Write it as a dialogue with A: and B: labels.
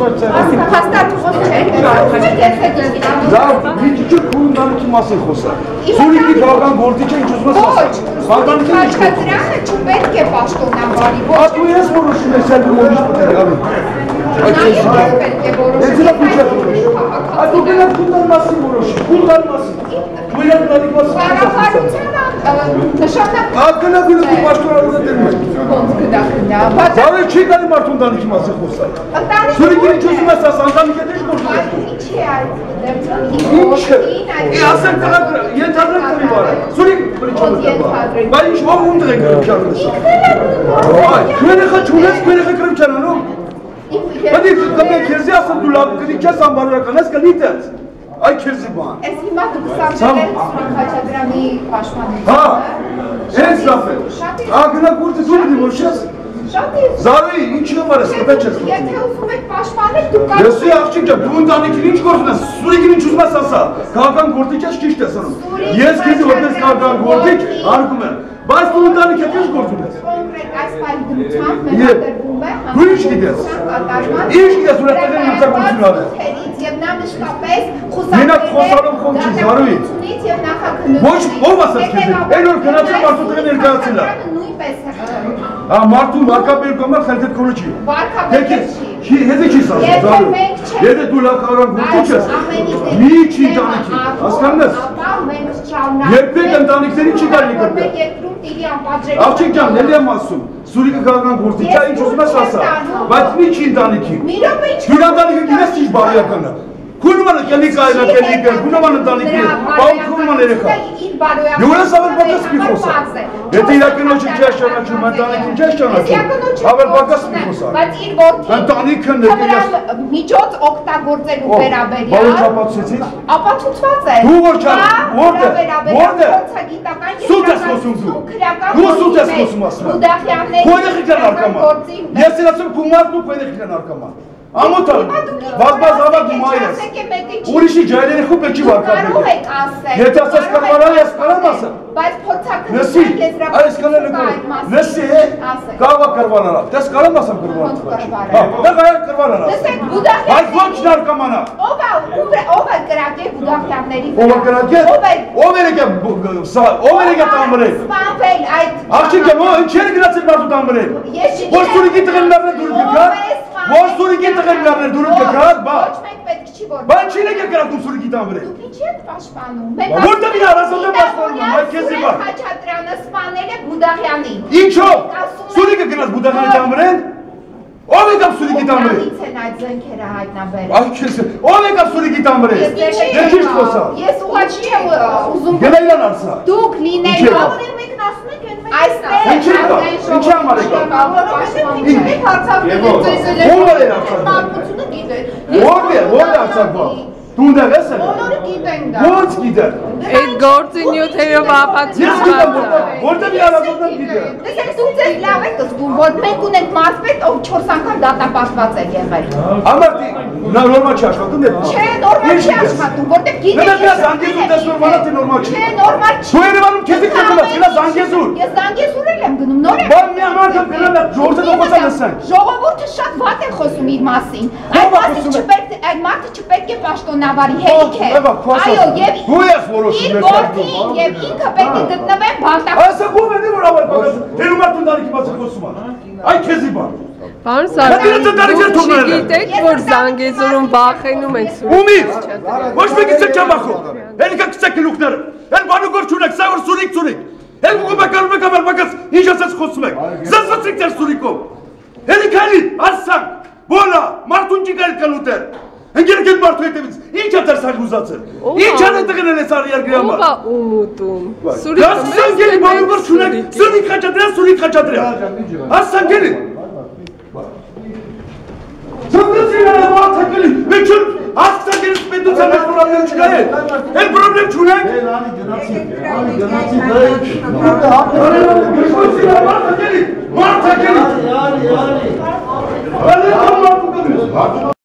A: Hasta tu
B: Hiç kurumdan kim asıl olsa. Sürekli kavgan gordiçe hiç uzmaz asıl. Kavgan kim hiç olsa.
A: Çubet ke başkonan bari.
B: A tu jes voroši mesela bir olmuş bu tabi. Ezra kucak voroši. A tu gene kullanmasın voroši. Kullanmasın. Kullanmadık basın. Hakkına bir bu başkonan demek. Zaten çiğdali martundan kim asıl olsa. Sürekli hiç uzmaz asıl. Andan getir kurtulur. Aslında kadar yeterli tabii var. Sürekli böyle çalışıyor. Ben hiç o bunu da yapıyorum. Böyle kaçıyoruz, böyle kırıp çanını. Hadi tabii kerzi aslında dolap, kırıkça sambarlar kanas kalitet. Ay kerzi bana.
A: Eski matematik kaçadırami başmanı.
B: Ha. Esrafet. Akına kurtu söyledi boşas. Zavi inçin var aslında çözüm.
A: Yeter hükümet başmanı dükkan.
B: Nasıl yapacak? Bundan ikinci korkuna sürekli çözmezse kalkan kortacağız ki işte sanırım. Yes kezi ortası kalkan kortik argument. Bas bundan ikinci korkuna. Bu iş gidiyor. İş gidiyor suratlarının yoksa konuşuyorlar. Yine kosalım komşu zarvi. Boş olmasa kezi. En ol kanatı martuların erkanatıyla. Ha martu marka bir komar kaltet konuşuyor. Peki heze ki sağ zarvi. Yede dula kavram konuşacağız. Niçin tanık? Aslanlar. Yepyekten tanıkların çıkar yıkırdı. Avçıkcan ne diyemezsin? Sürekli kavram konuşacağız. Hiç olmaz asla. Bak niçin tanık? Filan tanık güneş hiç bağlı yakına. Kurmanı kendi kayna kendi kayna. Kurmanı tanık değil. Bağım kurmanı ereka. Yuvana sabır bakas bir olsa. Yete yakın o çıkacak şana şu. Ben tanık çıkacak şana şu. Haber bakas bir olsa. Ben tanık kendi kayna.
A: Միջոց օգտագործելու վերաբերյալ
B: Balık kapatıyorsun.
A: ապացուցված է։
B: Դու որ չար, որտե՞։
A: Փորձագիտական
B: Սուտ ես խոսում դու։ Դու սուտ ես խոսում ասում։
A: Ուդախյանների
B: Քոյդեղիկան արկամա։ Ես ասում գումար դու քոյդեղիկան արկամա։ Ամոթա, բազբազ ավակ դու մայրես։ Ուրիշի ջայլերի խուպը չի վարկաբեք։ Եթե ասես կարվարա ես կարամ ասեմ։
A: Բայց փորձակնության
B: Նսի, այս կանելը նսի է, կավա կարվանարա, տես կարամ ասեմ կարվանարա։ Հա, դա գայակ կարվանարա։ Այս ոչ նարկամանա։
A: Ով է կրակել Ուդախյանների
B: Ով է կրակել։ Ով էր եկե տամբրել։
A: Սպանվել այդ
B: Աղջիկ եմ, ինչ էր գրացել մարդու տամբրել։ Ոչ սուրիկի տղեններն դուրս գկար, ոչ սուրիկի տղեններն դուրս գկար, բա։
A: Ոչ մեկ պետք չի որ։
B: Բա ինչ եք գրակում սուրիկի տամբրել։
A: Դուք ինչի եք պաշտպանում։
B: Որտե՞ մի առանձնորեն պաշտպանում եմ, այդ քեզի բա։
A: Խաչատրյանը սպանել է Բուդաղյանին։
B: Ինչո՞վ։ Սուրիկը գնաց Բուդաղյանի տամբրել։ Ով եկավ սուրիկի տամբրել։
A: Ից են այդ զենքերը հայտնաբերել։
B: Ay քեզ, ով եկավ սուրիկի տամբրել։ Դե ճիշտ խոսա։
A: Ես ուղղակի եմ ուզում
B: Գնայլան արսա։
A: դուք լինեք
B: Ինչի՞
A: այստեղ
B: Ինչի՞ համար եկավ։ Ո՞վ էր արցակը։ Ո՞վ է արցակը։ Դու դեռ ես։
A: Բոլորը գիտեն դա։
B: Ո՞նց գիտեր։
C: Այդ գործի նյութերով
B: Ես
C: ապացուցված
B: գիտեմ
C: է։
B: որտե՞ մի առանձնորեն գիտեր։
A: Տեսեք դուք ձեզ լավ եք զգում, որ մենք ունենք մարզպետ, ով 4 անգամ դատապարտված է եղել։
B: Ամարտի նորմալ չի աշխատում դե։
A: Չէ, նորմալ չի աշխատում, որտեղ գիտեք։
B: Նրա Զանգեզուր դες նորմալ է նորմալ չի։
A: Չէ, նորմալ չի։
B: Դու Երևանում քեզի կգնաս, գնա Զանգեզուր։
A: Ես Զանգեզուր եմ գնում, նոր եմ։
B: Բան մի ամառ գնալ ժողովուրդը դոկոսա լսեն։
A: Ժողովուրդը շատ վատ է խոսում իր մասին։ Այդ մարդը չպետք է պաշտոնավարի հերիք է։ Այո, եւ
B: դու ես որոշում ես
A: որդին եւ ինքը պետք է գտնվեն բանտակ։
B: Այսա ո՞վ է որ ավար բաղաց։ Հերումա տունդարիքի մասը խոսում է։ Այ քեզի բան։
C: Պարոն Սարգսյան, դուք չգիտեք, որ Զանգեզուրում վախենում են
B: Ումից։ Ոչ մեկից չեմ բախում։ Հերիկա գցեք գլուխները։ Հեր բանուգոր չունեք, սա որ սուրիկ։ Հեր գուբակարում եք ամար բաղաց, ինչ ասած խոսում եք։ Զզվացրիք ձեր սուրիկով։ Հերիկալի, ասանք, բոլա, մարդուն չի կարիք կլուտեր։ Ընկերք են մարդու հետևից, ինչ է դեր սարգուզացել։ Ինչ է տղենել ես արի երկրի համար։
C: Ո՞վ է ումուտում։
B: Ասանքելի բանուգոր չունեք, սուրիկ խաչատրյան։ Ասանքելի։ Սանդրացին է մարդակելի, մեջում ասանքելիս պետության ես պրոբլեմ չկա է։ Էլ պրոբլեմ չունեք։ Մարդակելի։